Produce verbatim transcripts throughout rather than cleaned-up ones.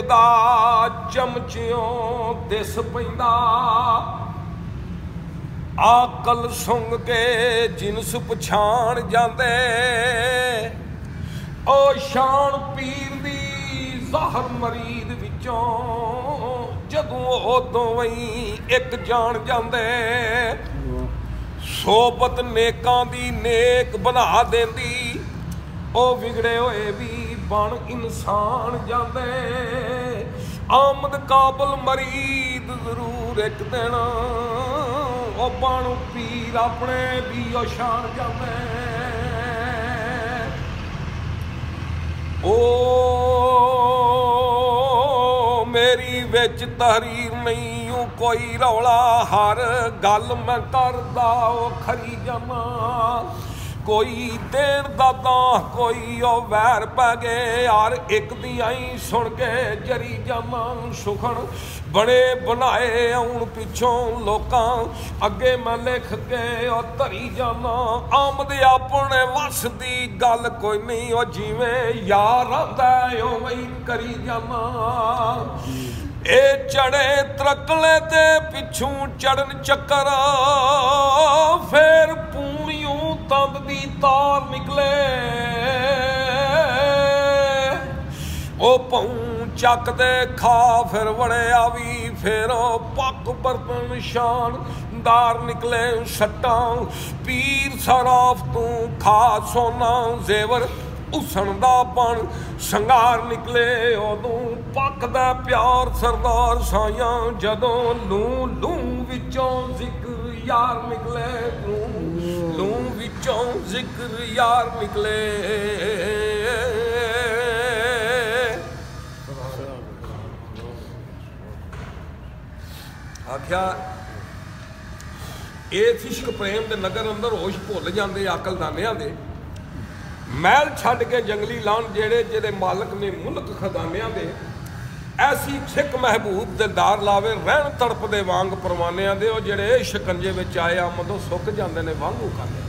दा चमचियों दिस पैंदा। आकल सुंघ के जिनस पछाण जांदे। ओ शान पीर दी ज़हर मरीद विचों जदों ओ दोवें एक जान जांदे। सोबत नेकां दी नेक बना देंदी। ओ बिगड़े होए भी बन इंसान जांदे। आमद काबल मरीद जरूर एक दिन ओ बन पीर अपने भी ओ शान जांदे। ओ मेरी विच तहरीर नहीं ऊ कोई रौला। हर गल मैं करदा ओ खरी जाना। कोई देर दादा कोई ओ वैर पै गए। यार एक दियां ही सुन के जरी जाना। सुखन बड़े बनाए आउण पिछों लोकां अगे मैं लिख के ओ धरी जाना। आमद अपने वस दी गल कोई नहीं ओ जिवें यार आंदा उवें करी जाना। ए चढ़े त्रकले दे पिछू चढ़न चक्कर फिर पूनियों तंद दी तार निकले। ओ पऊं चक दे खा फिर वड़े आवी फिर पक बर्तन शानदार निकले। सट्टा पीर सराफ तू खा सोना जेवर उसन दा बन संगार निकले। उदों पकदा प्यार सरदार साइयां जदों लू लू विचों जिक्र यार निकले। लू लू विचों जिक्र यार निकले। आख्या इस इश्क प्रेम दे नगर अंदर होश भुल जाते अकलदानियां दे। महल छड्ड के जंगली लान जेड़े जेड़े मालक ने मुल्क खजानियां दे। ऐसी सिख महबूब दिलदार लावे रहन तड़पदे वांग परवानियां दे। ओ जेड़े शिकंजे विच आए आमदों सुक जांदे ने वांगू खाने।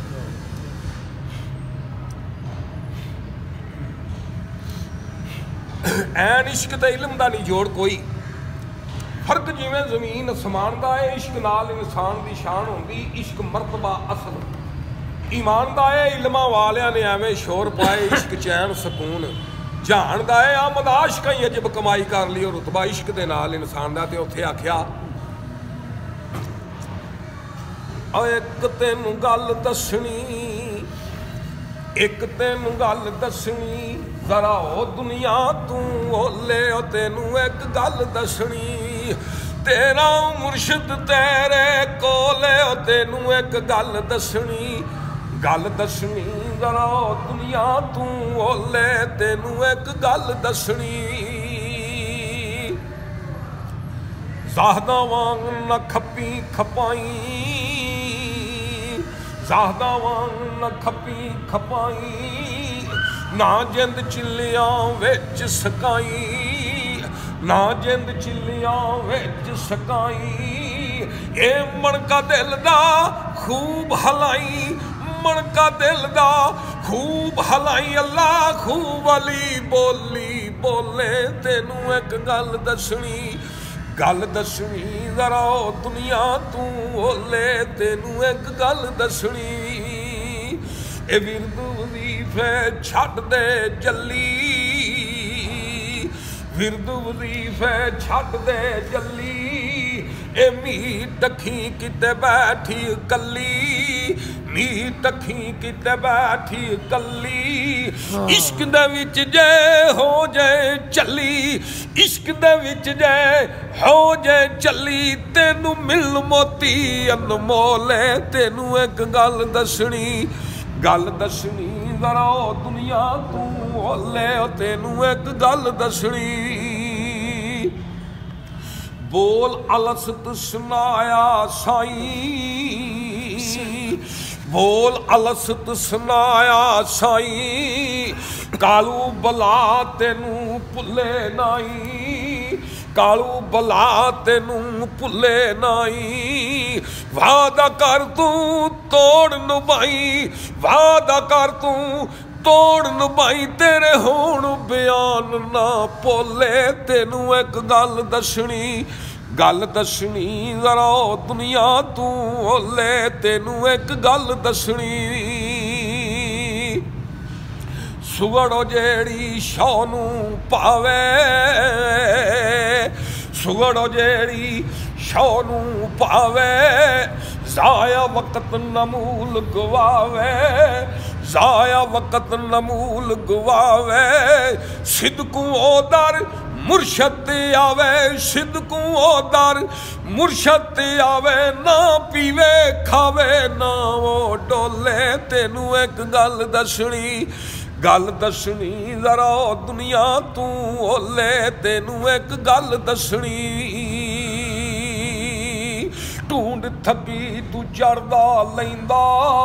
ऐन इश्क ते इल्म दा नहीं जोड़ कोई। फर्क जिवें जमीन असमान दा है इश्क नाल इंसान दी शान होंदी। इश्क मरतबा असल ईमान दा है। इल्मां वालियां ने एवें शोर पाए इश्क चैन सकून जान दा है। आमद आशिकां ही अजब कमाई कर ली रुतबा इश्क दे नाल इंसान दा। ते उत्थे आख्या एक तेनू गल दसनी एक तेनू गल दसनी जरा ओ दुनिया तू ओले ओ तेनू एक गल दसनी। तेरा मुर्शिद तेरे कोले ओ तेनू एक गल दसनी। गल दसनी जरा दुनिया तू ओले तेनू एक गल दसनी। ज़ाहदा वांग न खपी खपाई ज़ाहदा वांग न खपी खपाई। ना जिंद चिल्लियां विच सकाई ना जिंद चिल्लियां विच सकाई। ए मणका दिल दा खूब हलाई मणका दिल दा खूब हलाई। अल्लाह खूब अली बोली बोले तेनू एक गल दसनी। गल दसनी जरा दुनिया तू ओले तेनू एक गल दसनी। ए विरद वजीफे छड्ड दे जल्ली विरद वजीफे छड्ड दे जल्ली। ए मीट टखी किते बैठी कली मीट टखी किते बैठी कली। इश्क दे विच जे हो जाए चली इश्क दे विच जे हो जाए चली। तेनू मिल मोती अनमोल तेनू एक गल दसनी। गल दसनी जरा दुनिया तू ओले तेनू एक गल दसनी। बोल अलसत सुनाया साईं बोल अलसत सुनाया साईं। कालू बला तेनू भुले नाई कालू बला तेनू भुले नाई। वादा कर तू तोड़ निभाई वादा कर तू तोड़ निभाई। तेरे होण बयान मन ना भोले तेनू एक गल दसनी गल दसनी जरा दुनिया तू ओले तेनू एक गल दसनी सुगड़ो जेड़ी शौ नू पावे सुगड़ो जेड़ी शौ नू पावे जाया वक्त नमूल गवावे जाया वक्त नमूल गवावे सिदकू ओ दर मुर्शद आवे सिदकू ओ दर मुर्शद आवे ना पीवे खावे ना वो डोले तेनू एक गल दसनी गल दसनी जरा दुनिया तू ओले तेनू एक गल दसनी ढूंढ थकी तू चढ़दा लैंदा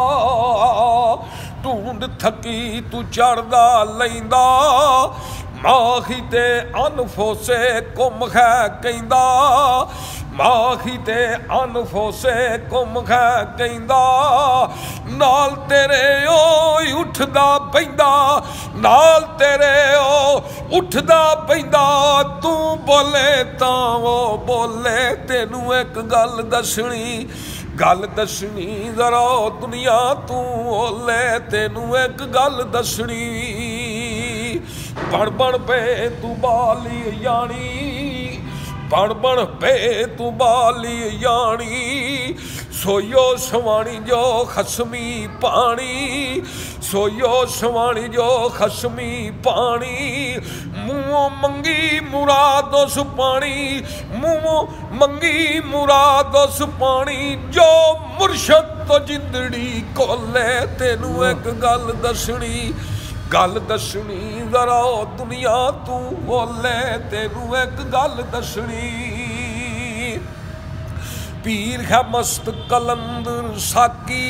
ढूंढ थकी तू चढ़दा लैंदा माही ते अनफोसे कुम है कहंदा माही ते अनफोसे कुम है कहंदा नाल तेरे ओ उठदा पैंदा नाल तेरे ओ उठदा पैंदा तू बोले तां वो बोले तेनू एक गल दसनी गल दसनी जरा दुनिया तू ओले तेनू एक गल दसनी बण बण पे तू बाली यानी बण बण पे तू बाली यानी सोयो सवाणी जो खसमी पानी सोयो सवाणी जो खसमी पानी मुँह मंगी मुरादो सुपानी मुँह मंगी मुरादो सुपानी जो मुर्शद तो जिंदड़ी कोले तेनू एक गल दसनी गल दसनी जरा दुनिया तू बोले तेनू एक गल दसनी पीर है मस्त कलंदर साकी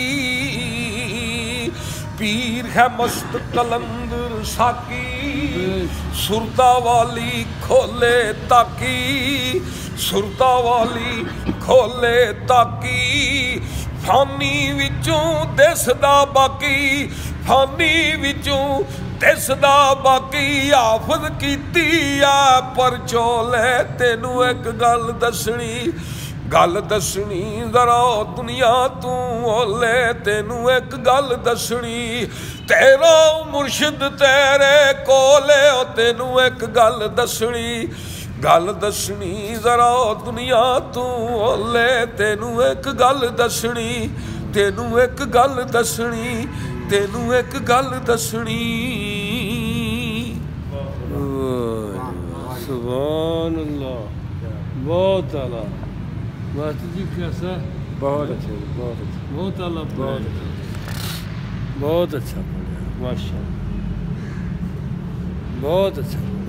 पीर है मस्त कलंदर साकी सुरता वाली खोले ताकी सुरता वाली खोले ताकी फानी विचों दिसदा बाकी फानी विचों दिसदा बाकी आफत कीती आ पर चोले तेनू एक गल दसनी गल दसनी जरा दुनिया तू ओले तेनू एक गल दसनी तेरा मुर्शिद तेरे कोले ओ तेनू एक गल दसनी गल दसनी जरा दुनिया तू ओले तेनू एक गल दसनी तेनू एक गल दसनी तेनू एक गल दसनी सुभान अल्लाह बहुत आला मास्टर जी कैसा बहुत अच्छा बहुत अच्छा बहुत आला बहुत अच्छा बहुत अच्छा माशाअल्लाह बहुत अच्छा।